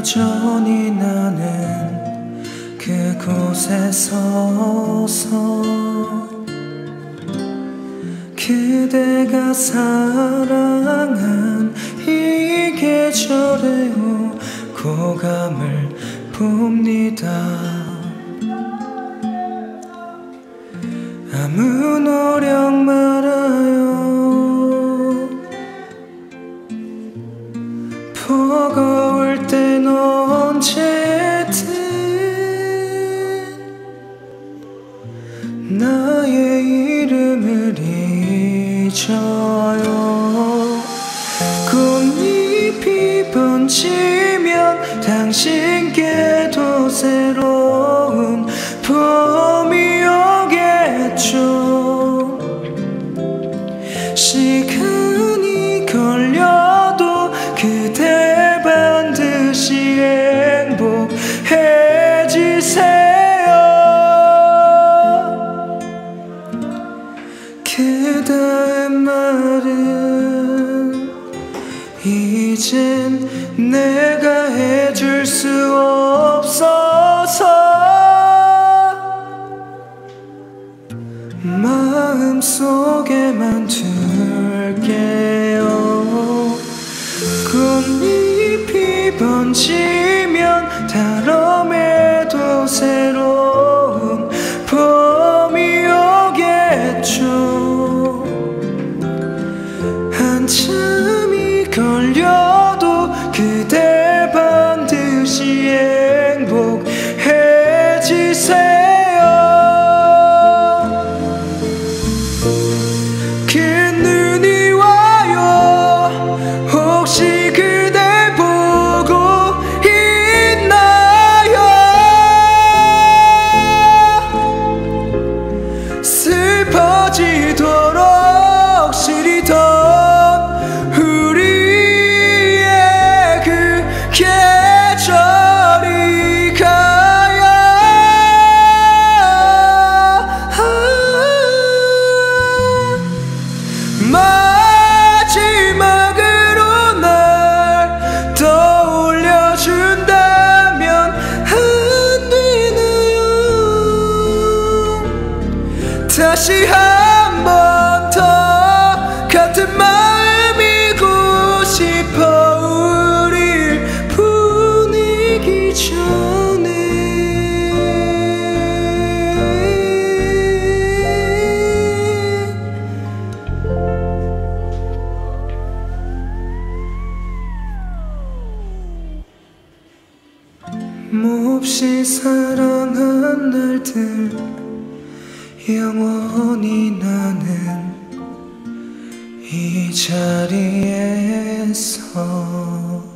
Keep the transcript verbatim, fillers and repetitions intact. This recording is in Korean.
여전히 나는 그곳에 서서 그대가 사랑한 이 계절에 오고 감을 봅니다. 아무 노력 말아요. 버거울 땐 언제든 나의 이름을 잊어요. 꽃잎이 번지면 당신께도 새로운 봄이 오겠죠. 시간이 걸려도 그대 반드시 행복해지세요. 그 다음 말은 이젠 내가 해줄 수 없어서 마음속에만 둘게요. 꽃잎이 번지면 다름에도 새로운 봄이 오겠죠. 한참이 걸려도 그대 반드시 행복해지세요. 그 눈이 와요. 혹시 그대 보고 있나요? 슬퍼지도록 시리던 우리의 그 계절이 가야 마지막으로 날 떠올려준다면 안 되나요? 다시 한 번 더 같은 마음이고 싶어. 우릴 보내기 전에 몹시 사랑한 날들 영원히 나는 이 자리에서